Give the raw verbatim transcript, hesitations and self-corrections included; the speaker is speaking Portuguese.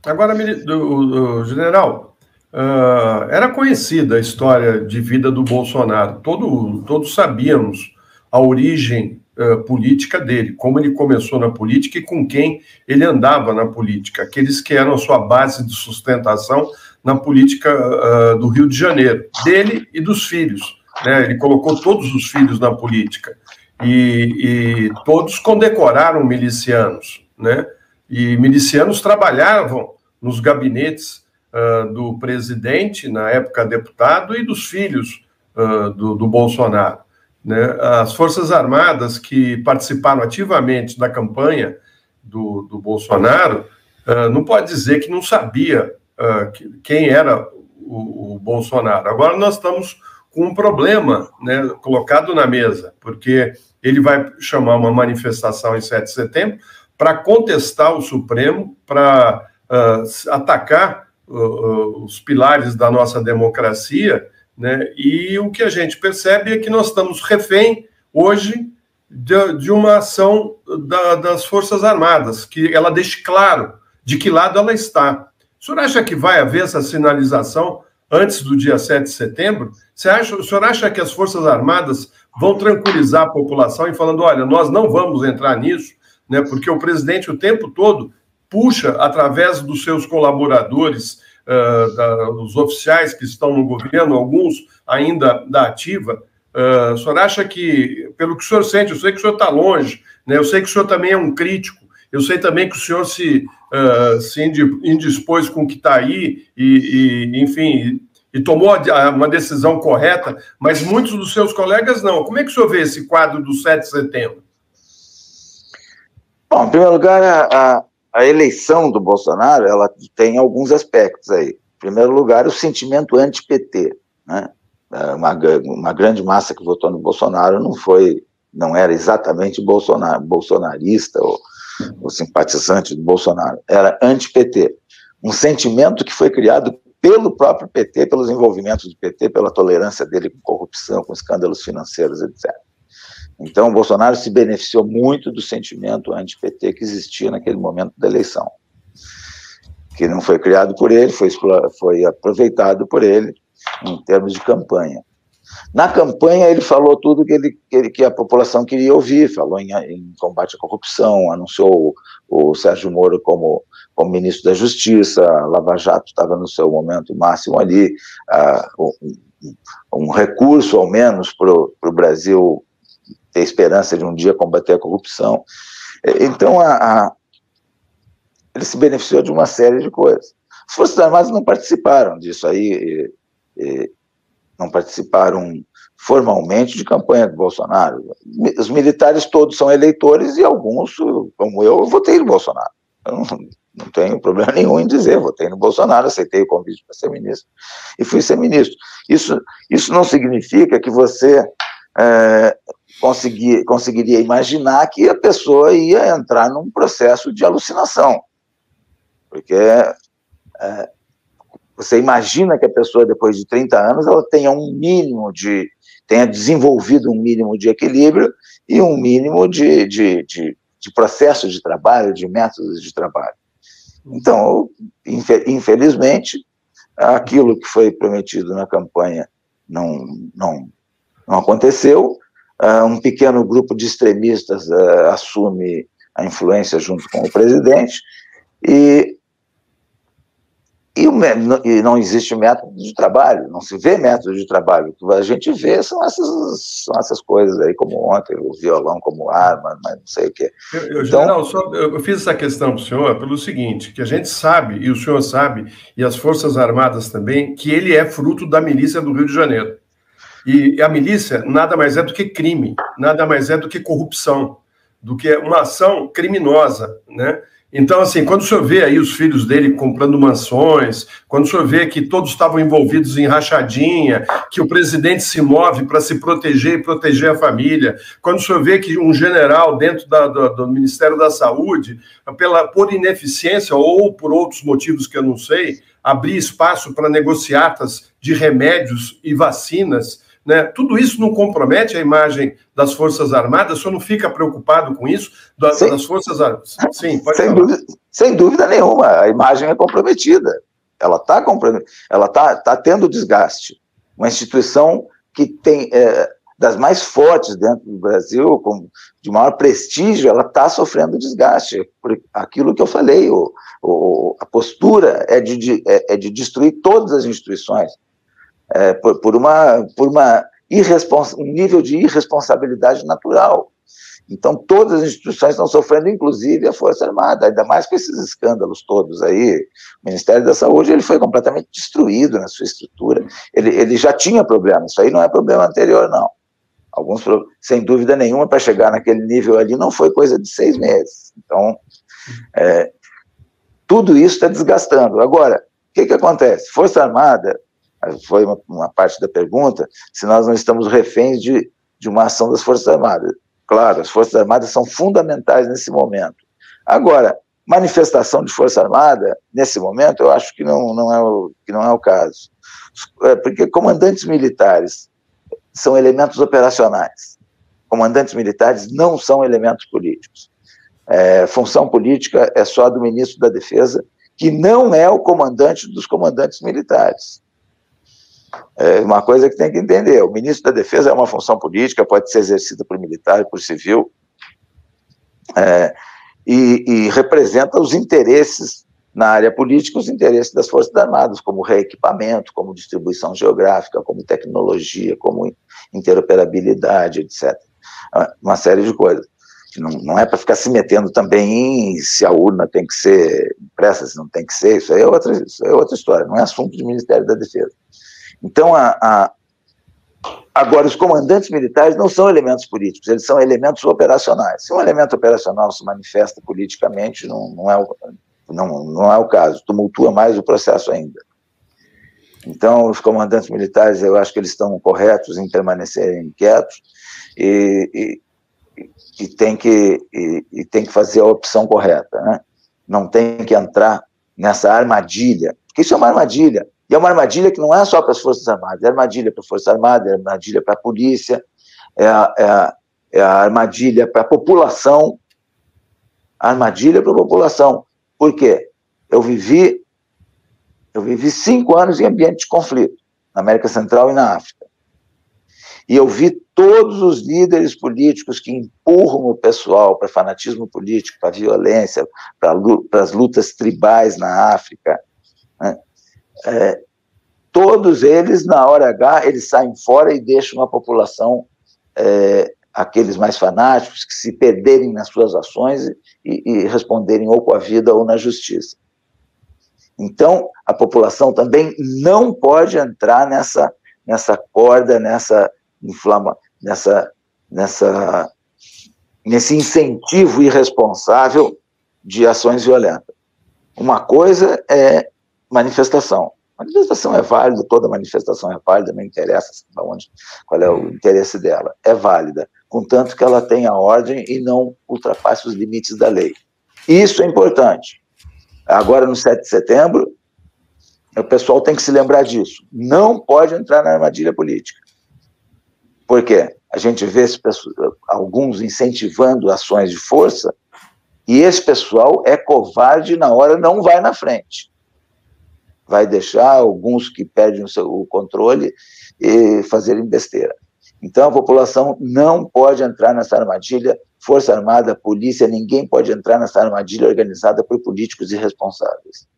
Agora, do, do, general, uh, era conhecida a história de vida do Bolsonaro. Todo, todos sabíamos a origem uh, política dele, como ele começou na política e com quem ele andava na política, aqueles que eram a sua base de sustentação na política uh, do Rio de Janeiro, dele e dos filhos, né? Ele colocou todos os filhos na política e, e todos condecoraram milicianos, né? E milicianos trabalhavam nos gabinetes uh, do presidente, na época deputado, e dos filhos uh, do, do Bolsonaro, né? As Forças Armadas que participaram ativamente da campanha do, do Bolsonaro, uh, não pode dizer que não sabia uh, que, quem era o, o Bolsonaro. Agora nós estamos com um problema, né, colocado na mesa, porque ele vai chamar uma manifestação em sete de setembro para contestar o Supremo, para uh, atacar uh, os pilares da nossa democracia, né? E o que a gente percebe é que nós estamos refém, hoje, de, de uma ação da, das Forças Armadas, que ela deixe claro de que lado ela está. O senhor acha que vai haver essa sinalização antes do dia sete de setembro? Você acha, o senhor acha que as Forças Armadas vão tranquilizar a população e falando, olha, nós não vamos entrar nisso, né, porque o presidente o tempo todo puxa, através dos seus colaboradores, uh, da, os oficiais que estão no governo, alguns ainda da ativa, uh, o senhor acha que, pelo que o senhor sente, eu sei que o senhor está longe, né, eu sei que o senhor também é um crítico, eu sei também que o senhor se, uh, se indispôs com o que está aí e, e, enfim, e tomou uma decisão correta, mas muitos dos seus colegas não. Como é que o senhor vê esse quadro do sete de setembro? Bom, em primeiro lugar, a, a eleição do Bolsonaro, ela tem alguns aspectos aí. Em primeiro lugar, o sentimento anti-P T, né? Uma, uma grande massa que votou no Bolsonaro não foi, não era exatamente Bolsonar, bolsonarista ou, ou simpatizante do Bolsonaro, era anti-P T. Um sentimento que foi criado pelo próprio P T, pelos envolvimentos do P T, pela tolerância dele com corrupção, com escândalos financeiros, etcétera. Então, o Bolsonaro se beneficiou muito do sentimento anti-P T que existia naquele momento da eleição, que não foi criado por ele, foi, foi aproveitado por ele em termos de campanha. Na campanha, ele falou tudo que, ele, que, ele, que a população queria ouvir, falou em, em combate à corrupção, anunciou o, o Sérgio Moro como, como ministro da Justiça, a Lava Jato estava no seu momento máximo ali, uh, um, um recurso, ao menos, para o Brasil ter esperança de um dia combater a corrupção. Então, a, a, ele se beneficiou de uma série de coisas. As Forças Armadas não participaram disso aí, e, e não participaram formalmente de campanha do Bolsonaro. Os militares todos são eleitores e alguns, como eu, eu votei no Bolsonaro. Eu não, não tenho problema nenhum em dizer, votei no Bolsonaro, aceitei o convite para ser ministro e fui ser ministro. Isso, isso não significa que você é, conseguir, conseguiria imaginar que a pessoa ia entrar num processo de alucinação, porque é, você imagina que a pessoa, depois de trinta anos, ela tenha um mínimo de, tenha desenvolvido um mínimo de equilíbrio e um mínimo de, de, de, de processo de trabalho, de métodos de trabalho. Então, infelizmente, aquilo que foi prometido na campanha não, não, não aconteceu. Um pequeno grupo de extremistas assume a influência junto com o presidente e E, o, e não existe método de trabalho, não se vê método de trabalho. O que a gente vê são essas, são essas coisas aí, como ontem, o violão como arma, mas não sei o quê. Eu, eu, então, general, só, eu fiz essa questão para o senhor pelo seguinte, que a gente sabe, e o senhor sabe, e as Forças Armadas também, que ele é fruto da milícia do Rio de Janeiro. E a milícia nada mais é do que crime, nada mais é do que corrupção, do que uma ação criminosa, né? Então, assim, quando o senhor vê aí os filhos dele comprando mansões, quando o senhor vê que todos estavam envolvidos em rachadinha, que o presidente se move para se proteger e proteger a família, quando o senhor vê que um general dentro da, do, do Ministério da Saúde, pela, por ineficiência ou por outros motivos que eu não sei, abrir espaço para negociatas de remédios e vacinas né? Tudo isso não compromete a imagem das Forças Armadas? O senhor não fica preocupado com isso? Da, sem, das Forças Armadas? Sim, pode sem falar. Dúvida, sem dúvida nenhuma, a imagem é comprometida. Ela está comprometida, ela está tá tendo desgaste. Uma instituição que tem é, das mais fortes dentro do Brasil, com, de maior prestígio, ela está sofrendo desgaste. Por aquilo que eu falei, o, o, a postura é de, de, é, é de destruir todas as instituições, é, por, por, uma, por uma irresponsa, um nível de irresponsabilidade natural. Então, todas as instituições estão sofrendo, inclusive a Força Armada, ainda mais com esses escândalos todos aí. O Ministério da Saúde ele foi completamente destruído na sua estrutura. Ele, ele já tinha problemas, isso aí não é problema anterior, não. Alguns, sem dúvida nenhuma, para chegar naquele nível ali, não foi coisa de seis meses. Então, é, tudo isso está desgastando. Agora, o que, que acontece? Força Armada, foi uma, uma parte da pergunta, se nós não estamos reféns de, de uma ação das Forças Armadas. Claro, as Forças Armadas são fundamentais nesse momento. Agora, manifestação de Força Armada, nesse momento, eu acho que não, não, é, o, que não é o caso. Porque comandantes militares são elementos operacionais. Comandantes militares não são elementos políticos. É, função política é só do ministro da Defesa, que não é o comandante dos comandantes militares. É uma coisa que tem que entender, o ministro da Defesa é uma função política, pode ser exercida por militar e por civil, é, e, e representa os interesses na área política, os interesses das Forças Armadas, como reequipamento, como distribuição geográfica, como tecnologia, como interoperabilidade, etcétera. Uma série de coisas. Não, não é para ficar se metendo também em se a urna tem que ser impressa, se não tem que ser, isso aí é outra, isso é outra história, não é assunto do Ministério da Defesa. Então, a, a, agora, os comandantes militares não são elementos políticos, eles são elementos operacionais. Se um elemento operacional se manifesta politicamente, não, não, é, o, não, não é o caso, tumultua mais o processo ainda. Então, os comandantes militares, eu acho que eles estão corretos em permanecerem quietos e, e, e, tem, que, e, e tem que fazer a opção correta, né? Não tem que entrar nessa armadilha, porque isso é uma armadilha. E é uma armadilha que não é só para as Forças Armadas, é armadilha para a Força Armada, é armadilha para a polícia, é a, é a, é a armadilha para a população, armadilha para a população. Por quê? Eu vivi, eu vivi cinco anos em ambiente de conflito, na América Central e na África. E eu vi todos os líderes políticos que empurram o pessoal para fanatismo político, para violência, para, para as lutas tribais na África, né? É, todos eles, na hora H, eles saem fora e deixam a população, é, aqueles mais fanáticos, que se perderem nas suas ações e, e responderem ou com a vida ou na justiça. Então, a população também não pode entrar nessa, nessa corda, nessa inflama, nessa, nessa, nesse incentivo irresponsável de ações violentas. Uma coisa é manifestação. Manifestação é válida, toda manifestação é válida, não interessa onde, qual é o interesse dela. É válida, contanto que ela tenha ordem e não ultrapasse os limites da lei. Isso é importante. Agora, no sete de setembro, o pessoal tem que se lembrar disso. Não pode entrar na armadilha política. Por quê? A gente vê esse pessoal, alguns incentivando ações de força, e esse pessoal é covarde na hora, não vai na frente. Vai deixar alguns que perdem o, seu, o controle e fazerem besteira. Então, a população não pode entrar nessa armadilha, Força Armada, polícia, ninguém pode entrar nessa armadilha organizada por políticos irresponsáveis.